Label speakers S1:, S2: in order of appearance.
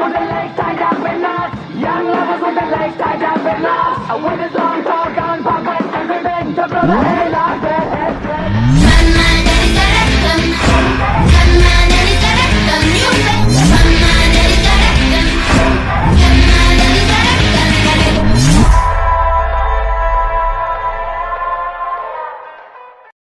S1: with the legs tied up in knots. Young lovers with the legs tied up in knots. With his long tall gun, pop and ribbon to blow the hair off.